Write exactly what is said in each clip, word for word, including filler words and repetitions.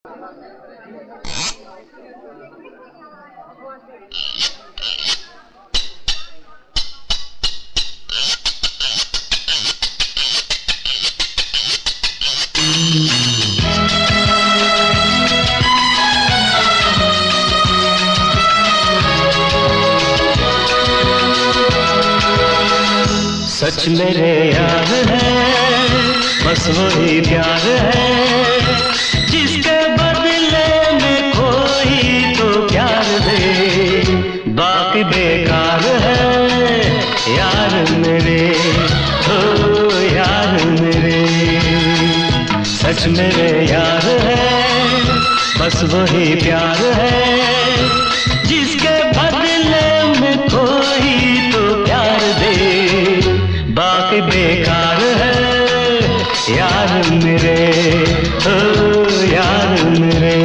सच मेरे यार है, बस वही प्यार है जिसके बदले में कोई तो प्यार दे। बाकी बेकार है यार मेरे, ओ यार मेरे। सच मेरे यार है, बस वही प्यार है जिसके बदले में कोई तो प्यार दे। बाकी बेकार है यार मेरे, ओ यार मेरे।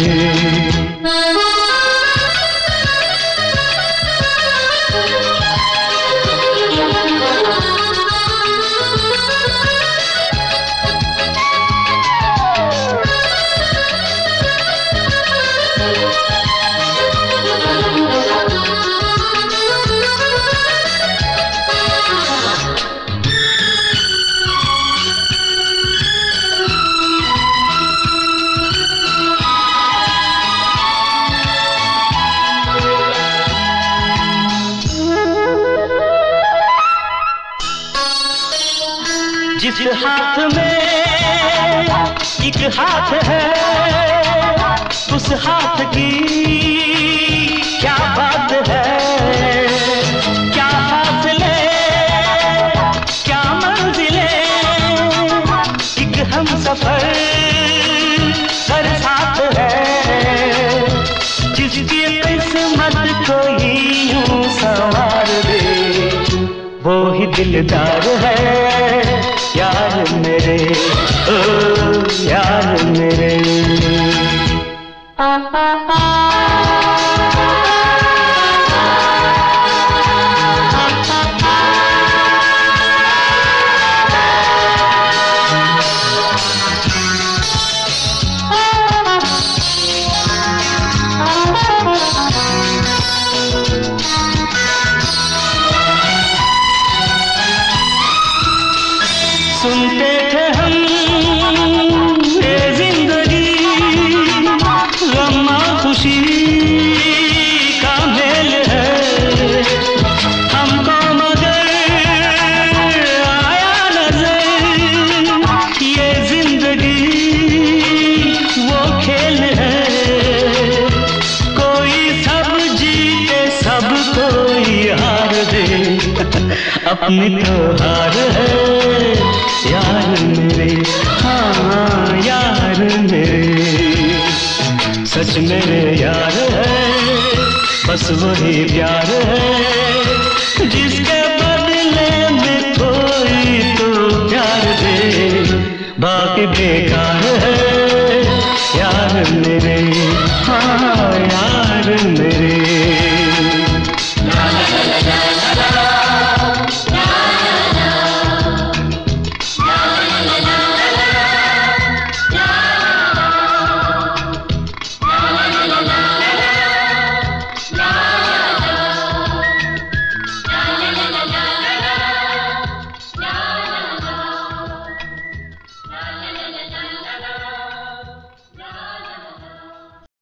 जिस हाथ में एक हाथ है, उस हाथ की क्या बात है। क्या फासले क्या मंजिलें, एक हम सफर हर साथ है। जिसकी किस्मत को यूं संवार दे, वो ही दिलदार है यार मेरे, ओ यार मेरे। आ, आ, आ, सुनते थे हम ये जिंदगी, गम और खुशी का मेल है। हमको मगर आया नजर ये जिंदगी वो खेल है। कोई सब जीते सब कोई हार दे, अपनी तो हार है यार मेरे, हाँ यार मेरे। सच मेरे यार है, बस वही प्यार है जिस